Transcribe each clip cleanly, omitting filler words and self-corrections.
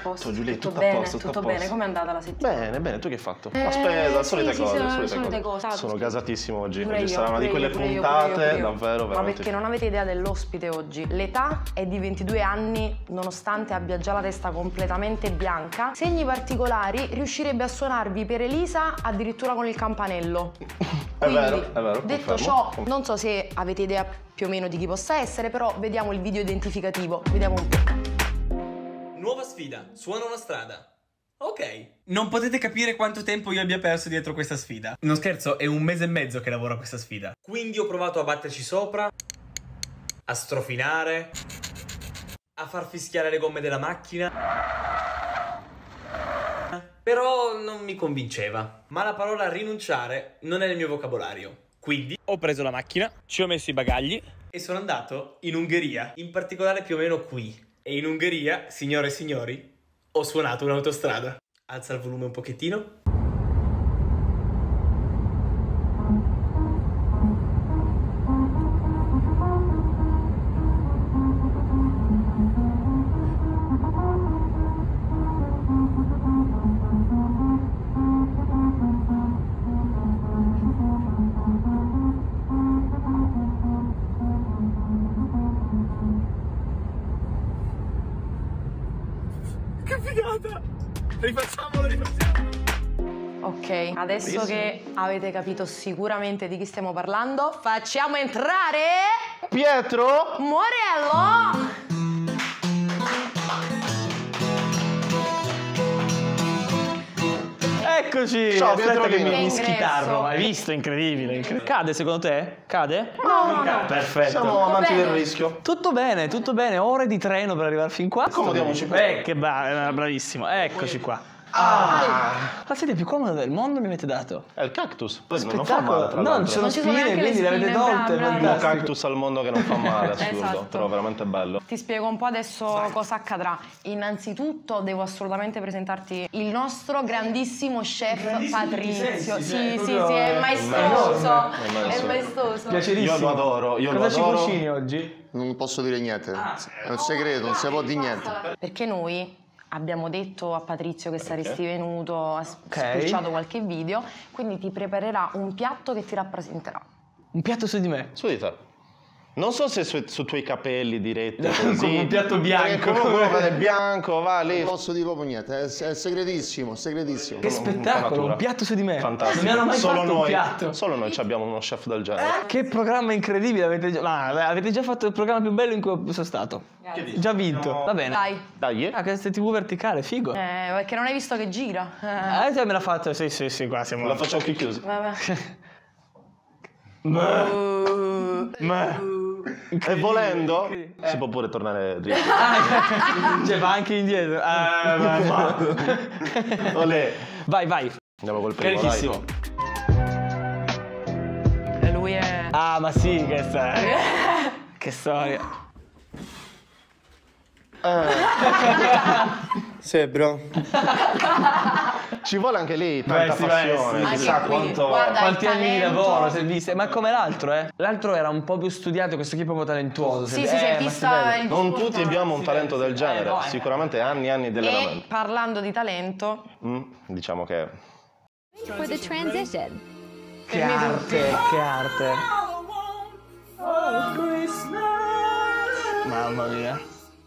posto. Giulia, tutto tutto bene, a posto, tutto bene. Com'è andata la settimana? Bene, bene, tu che hai fatto? La spesa, solite sì, cose, solite cose. Sono gasatissimo oggi. Pure Oggi io, sarà una di quelle pure io, puntate davvero Ma veramente. perché non avete idea dell'ospite oggi? L'età è di 22 anni, nonostante abbia già la testa completamente bianca. Segni particolari, riuscirebbe a suonarvi per Elisa addirittura con il campanello. È vero, detto ciò, non so se avete idea più o meno di chi possa essere, però vediamo il video identificativo. Vediamo un po'. Nuova sfida, suona una strada. Ok. Non potete capire quanto tempo io abbia perso dietro questa sfida. Non scherzo, è 1 mese e mezzo che lavoro a questa sfida. Quindi ho provato a batterci sopra, a strofinare, a far fischiare le gomme della macchina. Però non mi convinceva. Ma la parola rinunciare non è nel mio vocabolario. Quindi ho preso la macchina, ci ho messo i bagagli e sono andato in Ungheria, in particolare più o meno qui. E in Ungheria, signore e signori, ho suonato un'autostrada. Alza il volume un pochettino. Che figata! Rifacciamolo. Ok, adesso che avete capito sicuramente di chi stiamo parlando, facciamo entrare Pietro! Morello! Eccoci! Ciao, aspetta Pietro che mi Lino. schitarro. Hai visto? Incredibile. Cade secondo te? Cade? No. Perfetto. Siamo amanti bene. del rischio. Tutto bene, ore di treno per arrivare fin qua. Accomodiamoci. Che bravissimo, eccoci qua. La sedia più comoda del mondo mi avete dato. È il cactus. Poi non fa male, tra No, non l'altro. ci sono Non ci sono spine, neanche le quindi le avete spine, tolte. brava, Il fantastico. cactus al mondo che non fa male, assurdo, Esatto. però veramente bello. Ti spiego un po' adesso cosa accadrà. Innanzitutto devo assolutamente presentarti il nostro grandissimo chef Patrizio. Sì, è maestoso. È maestoso. Piacerissimo. Io lo adoro, Cosa ci cucini oggi? Non posso dire niente, è un segreto, non si può dire niente. Perché noi abbiamo detto a Patrizio che saresti venuto, ha spulciato qualche video, quindi ti preparerà un piatto che ti rappresenterà. Un piatto su di me. Su di te. Non so se su tuoi capelli diretti così. Come un piatto bianco. Comunque è bianco, va lì. Non posso dire proprio niente, è segretissimo, segretissimo. Che spettacolo, un piatto su di me. Fantastico. Non mi hanno mai Solo fatto un noi, piatto. Solo noi abbiamo uno chef del genere. Che programma incredibile avete già fatto il programma più bello in cui sono stato. Già vinto. Va bene. Dai. Dai, Questa TV verticale, figo. Perché non hai visto che gira? Te me l'ha fatto, sì, qua siamo. la faccio a occhi chiusi. Vabbè. E volendo si può pure tornare dritto. Cioè va anche indietro. Olè. Vai. Andiamo col primo, Carichissimo. E lui è... Ah, ma sì, che storia. Sì, bro. Ci vuole anche lì tanta Sì, passione. Anche Chissà qui, quanto. guarda, Quanti il anni di talento. lavoro si è viste? Ma come l'altro, eh? L'altro era un po' più studiato, questo qui è proprio talentuoso. Sì, si è ma vista il Non discorso. tutti abbiamo un talento del genere. no, Sicuramente anni e anni di E allenamento. parlando di talento, Diciamo che. For the transition. Che arte, che arte. Mamma mia.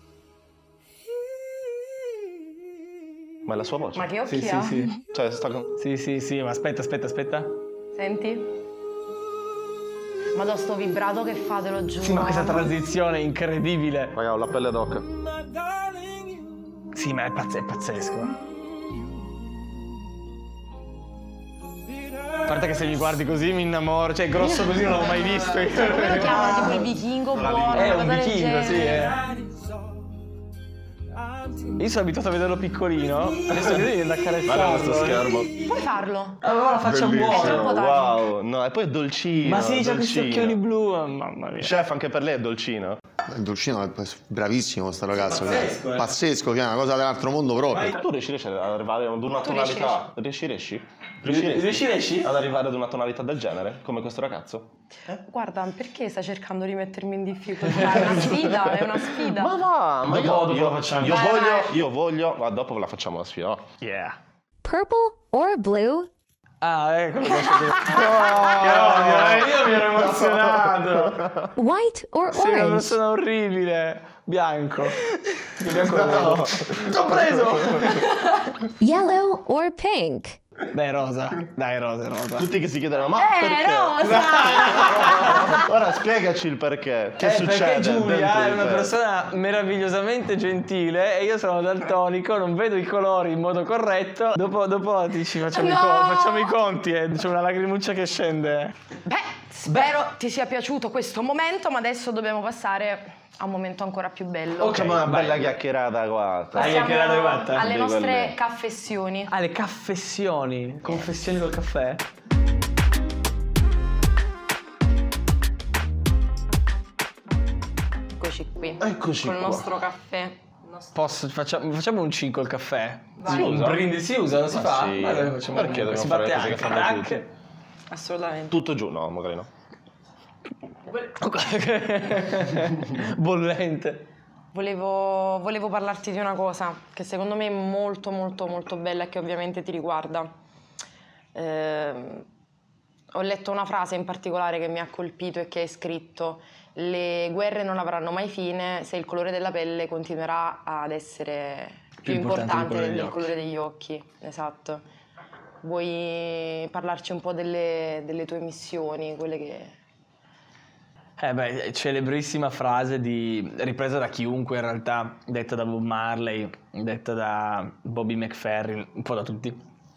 Ma è la sua voce. ma che occhi ha? Sì. Cioè, sta con. Sì, ma aspetta. Senti? Madonna, sto vibrato che fa, te lo giuro. Sì, ma questa transizione è incredibile. Raga, ho la pelle d'oca. Sì, ma è pazzesco. A parte che se mi guardi così mi innamoro, cioè grosso così non l'ho mai visto. Come lo chiamano? Tipo il vichingo buono, È una un cosa del vichingo, sì, genere. Io sono abituato a vederlo piccolino, adesso che devi andare a Guarda accarezzarlo. questo schermo. Puoi farlo? Allora la faccia Bellissimo. È troppo buona. tardi. Wow. No, e poi è dolcino. Ma sì, c'ha questi dolcino. occhioni blu, mamma mia. Chef, anche per lei è dolcino. Il Dulcino è bravissimo questo ragazzo. Pazzesco, Pazzesco, che è una cosa dell'altro mondo proprio. Tu riesci ad arrivare ad una tonalità? Riesci? Riesci? Ad arrivare ad una tonalità del genere, come questo ragazzo? Guarda, perché stai cercando di mettermi in difficoltà? È una sfida, è una sfida. Ma va, ma dopo la facciamo. io voglio, ma dopo la facciamo la sfida. Yeah. Purple or blue? Ah, ecco. Io mi ero emozionato. White or Sei una orange? persona orribile. Bianco. Bianco. T'ho preso. Yellow or pink? Dai, rosa. Dai, rosa. Tutti che si chiedono, ma perché? Rosa! Ora spiegaci il perché. Che succede? Perché Giulia dentro è di una te? persona meravigliosamente gentile e io sono daltonico, non vedo i colori in modo corretto. Dopo dici facciamo, No! facciamo i conti e c'è una lacrimuccia che scende. Beh, spero ti sia piaciuto questo momento, ma adesso dobbiamo passare a un momento ancora più bello. Facciamo una bella chiacchierata qua. Passiamo chiacchierata fatta? alle Di nostre quelle- caffessioni. Ah, le caffessioni. Confessioni col caffè? Eccoci qui. Eccoci Col qua. nostro caffè. Facciamo un 5 al caffè? Si un usa? brindisi si usa, non si Ma fa? sì. Allora facciamo Perché dobbiamo si fare batte le cose anche, che fanno tac. tutti? Assolutamente. Tutto giù? No, magari no. Bollente. Volevo parlarti di una cosa che secondo me è molto molto molto bella e che ovviamente ti riguarda. Ho letto una frase in particolare che mi ha colpito e che hai scritto: le guerre non avranno mai fine se il colore della pelle continuerà ad essere più importante del colore degli occhi. Esatto. Vuoi parlarci un po' delle tue missioni, quelle che... Celebrissima frase ripresa da chiunque in realtà, detta da Bob Marley, detta da Bobby McFerrin, un po' da tutti.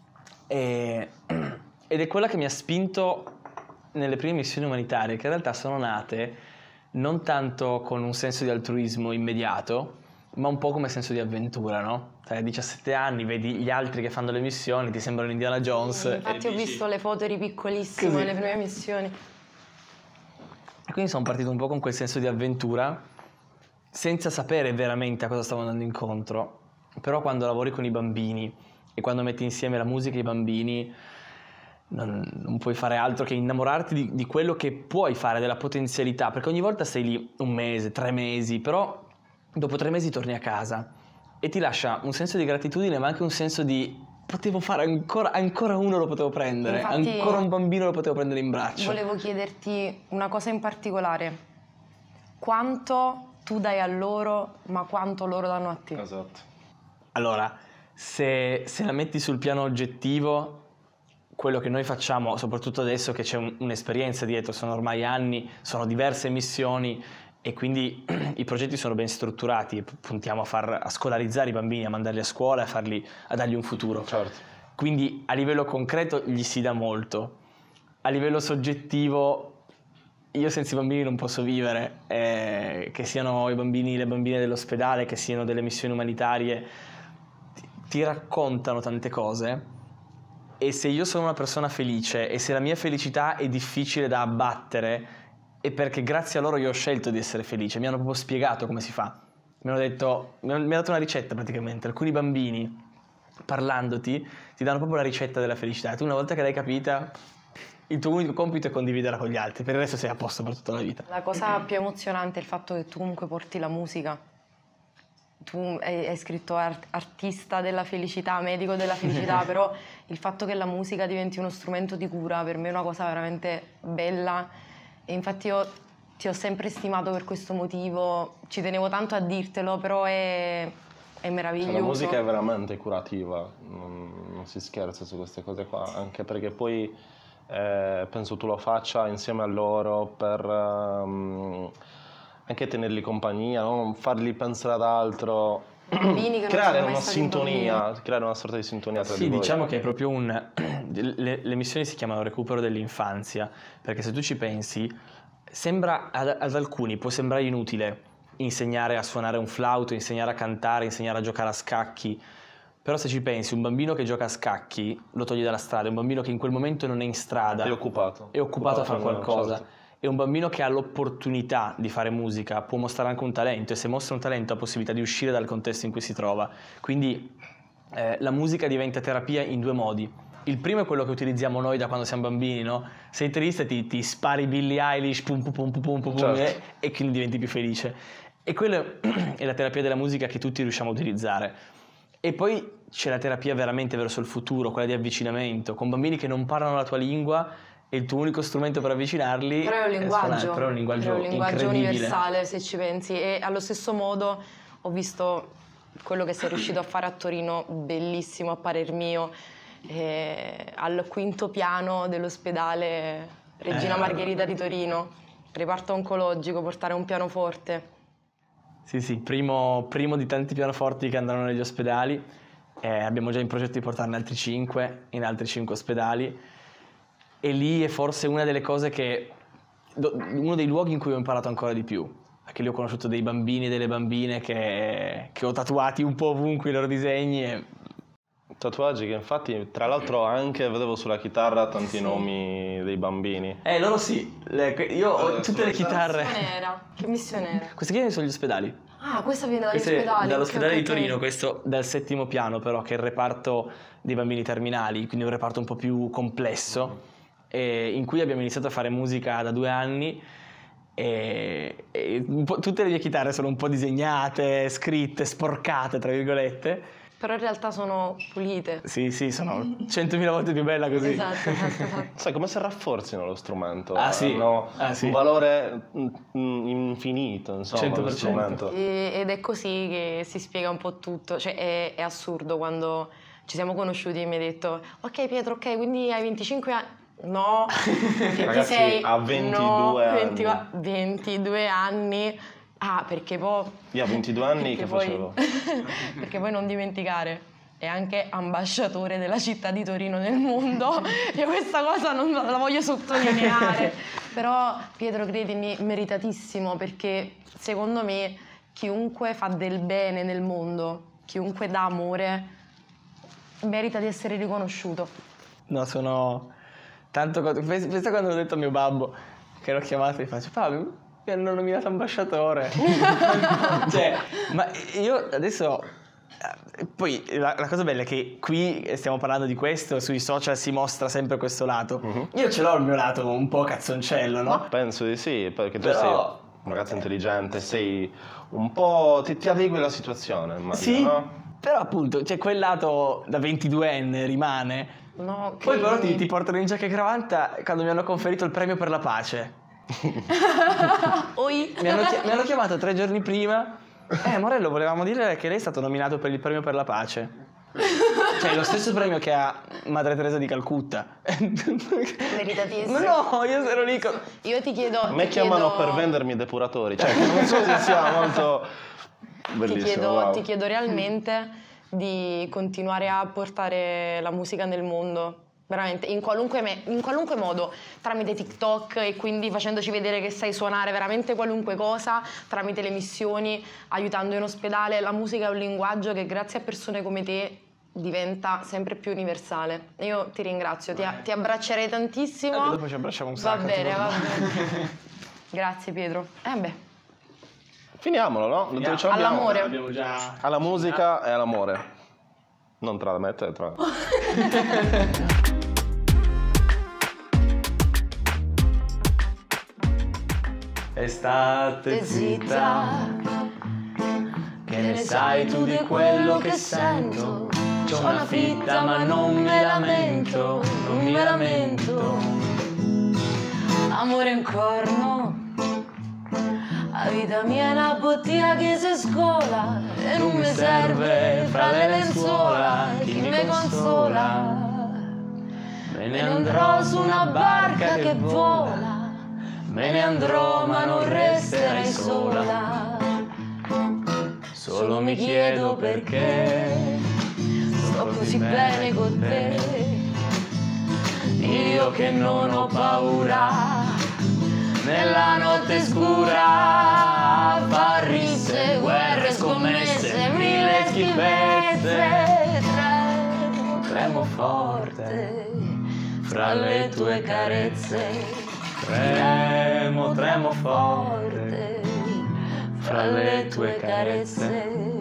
Ed è quella che mi ha spinto nelle prime missioni umanitarie, che in realtà sono nate non tanto con un senso di altruismo immediato, ma un po' come senso di avventura, no? Sai, a 17 anni vedi gli altri che fanno le missioni, ti sembrano Indiana Jones. Infatti ho visto le foto, eri piccolissimo Così. nelle prime missioni. E quindi sono partito un po' con quel senso di avventura, senza sapere veramente a cosa stavo andando incontro. Però quando lavori con i bambini e quando metti insieme la musica e i bambini, non puoi fare altro che innamorarti di quello che puoi fare, della potenzialità, perché ogni volta sei lì un mese, 3 mesi, però dopo 3 mesi torni a casa e ti lascia un senso di gratitudine, ma anche un senso di potevo fare ancora uno lo potevo prendere, Infatti, ancora un bambino lo potevo prendere in braccio. Volevo chiederti una cosa in particolare: quanto tu dai a loro, ma quanto loro danno a te? Esatto. Allora, se la metti sul piano oggettivo, quello che noi facciamo, soprattutto adesso che c'è un'esperienza dietro, sono ormai anni, sono diverse missioni e quindi i progetti sono ben strutturati, puntiamo a scolarizzare i bambini, a mandarli a scuola, a dargli un futuro. Certo. Quindi a livello concreto gli si dà molto. A livello soggettivo io senza i bambini non posso vivere, che siano i bambini, le bambine dell'ospedale, che siano delle missioni umanitarie, ti raccontano tante cose. E se io sono una persona felice e se la mia felicità è difficile da abbattere, è perché grazie a loro io ho scelto di essere felice. Mi hanno proprio spiegato come si fa. Mi ha dato una ricetta praticamente. Alcuni bambini, parlandoti, ti danno proprio la ricetta della felicità. E tu una volta che l'hai capita, il tuo unico compito è condividerla con gli altri. Per il resto sei a posto per tutta la vita. La cosa più emozionante è il fatto che tu comunque porti la musica. Tu hai scritto artista della felicità, medico della felicità, però il fatto che la musica diventi uno strumento di cura per me è una cosa veramente bella e infatti io ti ho sempre stimato per questo motivo, ci tenevo tanto a dirtelo, però è meraviglioso. La musica è veramente curativa, non si scherza su queste cose qua, anche perché poi penso tu lo faccia insieme a loro per anche tenerli compagnia, non farli pensare ad altro, Bambini che creare non sono mai una stati sintonia, bambini. creare una sorta di sintonia tra Sì, di voi. diciamo che è proprio le missioni si chiamano recupero dell'infanzia, perché se tu ci pensi, sembra ad alcuni può sembrare inutile insegnare a suonare un flauto, insegnare a cantare, insegnare a giocare a scacchi, però se ci pensi, un bambino che gioca a scacchi lo togli dalla strada, un bambino che in quel momento non è in strada È occupato a fare qualcosa. certo. E un bambino che ha l'opportunità di fare musica può mostrare anche un talento, e se mostra un talento ha possibilità di uscire dal contesto in cui si trova. Quindi la musica diventa terapia in 2 modi. Il primo è quello che utilizziamo noi da quando siamo bambini, no? Sei triste e ti spari Billie Eilish, pum pum pum pum pum, Certo. e quindi diventi più felice. E quella è la terapia della musica che tutti riusciamo a utilizzare. E poi c'è la terapia veramente verso il futuro, quella di avvicinamento, con bambini che non parlano la tua lingua e il tuo unico strumento per avvicinarli Però è un linguaggio, però è un linguaggio incredibile. universale, se ci pensi. E allo stesso modo ho visto quello che sei riuscito a fare a Torino, bellissimo a parer mio, al 5° piano dell'ospedale Regina Margherita di Torino, reparto oncologico, portare un pianoforte. Sì, primo di tanti pianoforti che andranno negli ospedali. Abbiamo già in progetto di portarne altri 5 in altri 5 ospedali. E lì è forse una delle cose uno dei luoghi in cui ho imparato ancora di più, perché lì ho conosciuto dei bambini e delle bambine che ho tatuati un po' ovunque i loro disegni. Tatuaggi che infatti, tra l'altro, anche vedevo sulla chitarra tanti nomi dei bambini. Loro sì, io ho tutte le chitarre. Che missione era? Queste qui sono gli ospedali. Ah, questa viene dagli Questo è ospedali. dall'ospedale ok, di Torino, ok. questo dal 7° piano però, che è il reparto dei bambini terminali, quindi un reparto un po' più complesso, in cui abbiamo iniziato a fare musica da 2 anni e tutte le mie chitarre sono un po' disegnate, scritte, sporcate tra virgolette. Però in realtà sono pulite. Sì, sono 100.000 volte più bella così. Esatto. Sai, come se rafforzino lo strumento. Ah, sì. Hanno Sì. un valore infinito, insomma, lo 100%. strumento. Ed è così che si spiega un po' tutto. Cioè è assurdo quando ci siamo conosciuti e mi hai detto ok Pietro, ok, quindi hai 25 anni. No, 26. Ragazzi, ha 22 anni. 22 anni. Ah, perché poi... Io a 22 anni che facevo? Perché poi non dimenticare, è anche ambasciatore della città di Torino nel mondo. Io questa cosa non la voglio sottolineare. Però Pietro, credimi, meritatissimo, perché secondo me chiunque fa del bene nel mondo, chiunque dà amore, merita di essere riconosciuto. No, sono tanto... Pensa quando l'ho detto a mio babbo, che l'ho chiamato e gli faccio Fabio, mi hanno nominato ambasciatore. Cioè, ma io adesso... Poi la cosa bella è che qui stiamo parlando di questo, sui social si mostra sempre questo lato. Io ce l'ho il mio lato un po' cazzoncello, no? Penso di sì, perché tu Però- sei un ragazzo intelligente, sei un po'... ti adegui alla situazione, immagino, Sì, no? però appunto, cioè quel lato da 22enne rimane. No, Poi però credimi. ti portano in giacca e cravatta quando mi hanno conferito il premio per la pace. Oi. Mi hanno chiamato 3 giorni prima. Morello, volevamo dire che lei è stato nominato per il premio per la pace. Cioè, lo stesso premio che ha Madre Teresa di Calcutta. Meritatissimo. Ma no, io ero lì con... Io ti chiedo... A me ti chiamano chiedo- per vendermi i depuratori, cioè non so se sia molto bellissimo. wow. Ti chiedo realmente di continuare a portare la musica nel mondo, veramente, in qualunque modo, tramite TikTok e quindi facendoci vedere che sai suonare veramente qualunque cosa, tramite le missioni, aiutando in ospedale. La musica è un linguaggio che grazie a persone come te diventa sempre più universale. Io ti ringrazio, ti abbraccerei tantissimo. Dopo ci abbracciamo un Va sacco. bene, va bene. Grazie Pietro. Finiamolo, no? Dove ce l'abbiamo? All'amore. Abbiamo già... Alla musica e all'amore. Non tra me e te, tra... E state zitta, che ne sai tu di quello che sento? C'ho una fitta ma non me lamento, non mi lamento. Amore in corno, la vita mia è una bottiglia che si scola e non mi serve fra le lenzuola chi mi consola. Me ne andrò su una barca che vola, me ne andrò ma non resterei sola. Solo mi chiedo perché sto così bene con te. Io che non ho paura nella notte scura, far risse, guerre, scommesse, mille schifezze. Tremo forte fra le tue carezze. Tremo, tremo forte fra le tue carezze.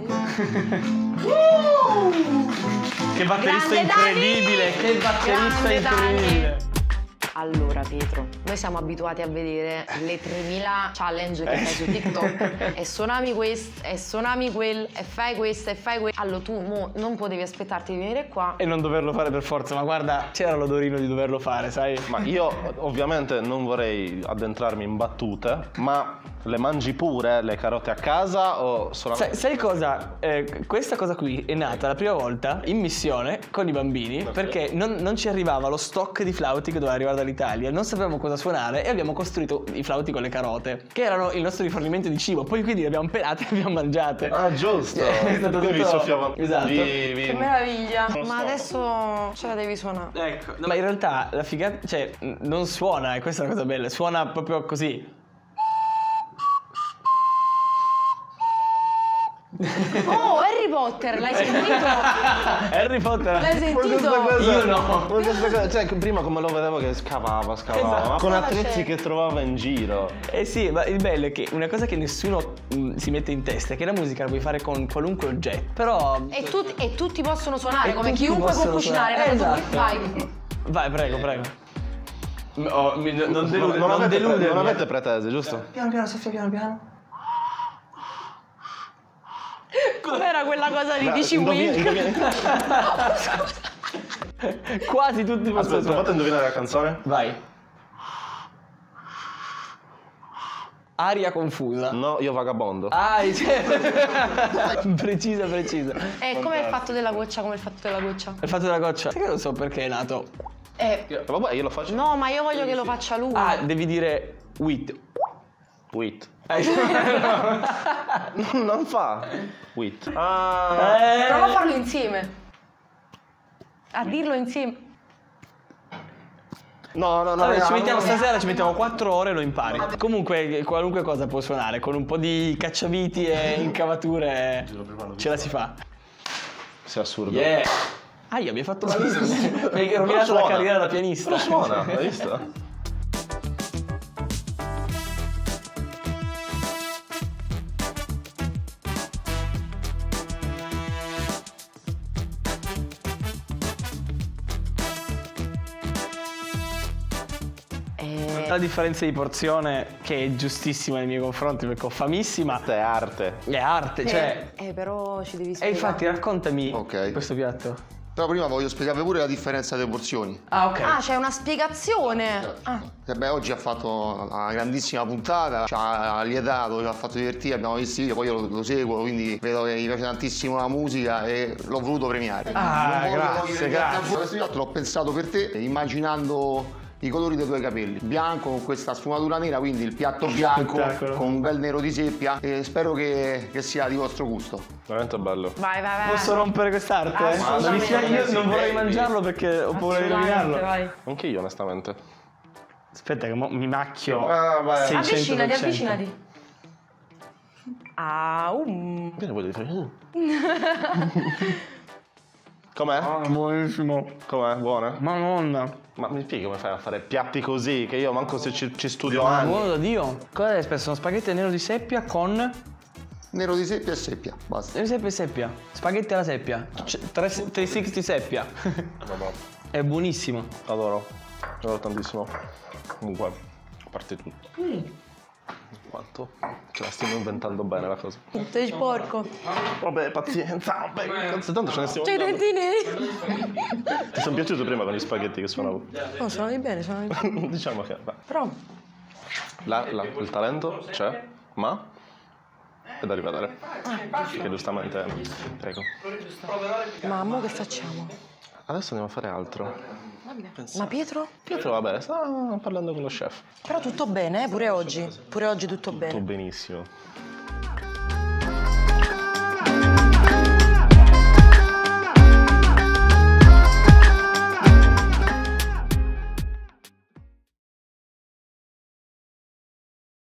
Che batterista Grande incredibile, Dani! che batterista Grande Dani! incredibile. Allora Pietro, noi siamo abituati a vedere le 3000 challenge che fai su TikTok e suonami questo, e suonami quel, e fai questo, e fai quello. Allora tu mo non potevi aspettarti di venire qua. E non doverlo fare per forza, ma guarda, c'era l'odorino di doverlo fare, sai? Ma io ovviamente non vorrei addentrarmi in battute, ma le mangi pure le carote a casa o solamente... Sai cosa? Questa cosa qui è nata la prima volta in missione con i bambini perché non ci arrivava lo stock di flauti che doveva arrivare dall'Italia, non sapevamo cosa suonare e abbiamo costruito i flauti con le carote, che erano il nostro rifornimento di cibo, poi quindi le abbiamo pelate e le abbiamo mangiate. Ah, giusto! È stato Quindi tutto- soffiava... Esatto. Che meraviglia! Ma adesso ce la devi suonare. Ecco, no, ma in realtà la figata, cioè, non suona, e questa è la cosa bella, suona proprio così. Oh, Harry Potter, l'hai sentito? Harry Potter. L'hai sentito? Io no. Ma questa cosa, cioè prima come lo vedevo che scavava, Esatto. con attrezzi che trovava in giro. Eh sì, ma il bello è che una cosa che nessuno si mette in testa è che la musica la puoi fare con qualunque oggetto. Però E tutti possono suonare, E come tutti chiunque può possono cucinare. suonare. Vai, Esatto. vai. vai, prego, prego. Oh, non delude, non avete, deludermi. non avete pretese, giusto? Piano piano, soffia piano piano. Com'era quella cosa di Dici Wink? Quasi tutti possono Aspetta, suonare. fate indovinare la canzone? Vai. Aria confusa. No, io vagabondo. Ah, precisa, precisa. Com'è il fatto della goccia? Come il fatto della goccia? Il fatto della goccia. Sai che non so perché è nato. Vabbè, io lo faccio. No, ma io voglio che lo faccia lui. Ah, devi dire wit. Wit. Non fa. Wit. Ah. Prova a farlo insieme. A dirlo insieme. No. Vabbè, ci mettiamo stasera, ci mettiamo 4 ore e lo impari. Comunque, qualunque cosa può suonare, con un po' di cacciaviti e incavature ce la si fa. Sei assurdo. Yeah! Ah, io abbiamo fatto malissimo. Mi hai rovinato suona. la carriera da pianista. Però suona, hai visto? La differenza di porzione che è giustissima nei miei confronti perché ho famissima. Questa è arte. È arte, cioè. Però ci devi E spiegare. infatti raccontami Ok. questo piatto. Però prima voglio spiegarvi pure la differenza delle porzioni. Ah, ok. Ah, c'è una spiegazione. Ah. Beh, oggi ha fatto una grandissima puntata, ci ha lietato, ci ha fatto divertire, abbiamo visto io, poi io lo seguo, quindi vedo che gli piace tantissimo la musica e l'ho voluto premiare. Ah, Non voglio grazie, togliere grazie. Questo piatto l'ho pensato per te, immaginando i colori dei tuoi capelli. Bianco con questa sfumatura nera, quindi il piatto bianco Spettacolo. con un bel nero di seppia e spero che sia di vostro gusto. Veramente bello. Vai. Posso rompere quest'arte? Assolutamente. Io non vorrei mangiarlo perché ho paura di rovinarlo. Vai. Anche io, onestamente. Aspetta che mi macchio. Ah, vai. 600%. Avvicinati. Vieni, voglio dire. Com'è? Buonissimo. Com'è? Buona? Madonna. Ma mi spieghi come fai a fare piatti così? Che io manco se ci studio Ma anni. buono da Dio. Cosa hai spesso? Sono spaghetti nero di seppia con. Nero di seppia e seppia, basta. Nero di seppia e seppia. Spaghetti alla seppia. 360 seppia. Vabbè, È buonissimo. adoro tantissimo. Comunque, a parte tutto. Quanto ce la stiamo inventando bene la cosa. Sei porco. Vabbè, pazienza, vabbè, tanto ce ne stiamo C'hai i andando. denti neri. Ti sono piaciuti prima con gli spaghetti che suonavo? No, suonavi bene, suonavi bene. Diciamo che, beh, Però. il talento c'è, ma è da rivedere. Che giustamente, prego. Ma mo che facciamo? Adesso andiamo a fare altro. Ma Pietro? Pietro, vabbè, sta parlando con lo chef. Però tutto bene, pure oggi. Pure oggi tutto Tutto bene. benissimo.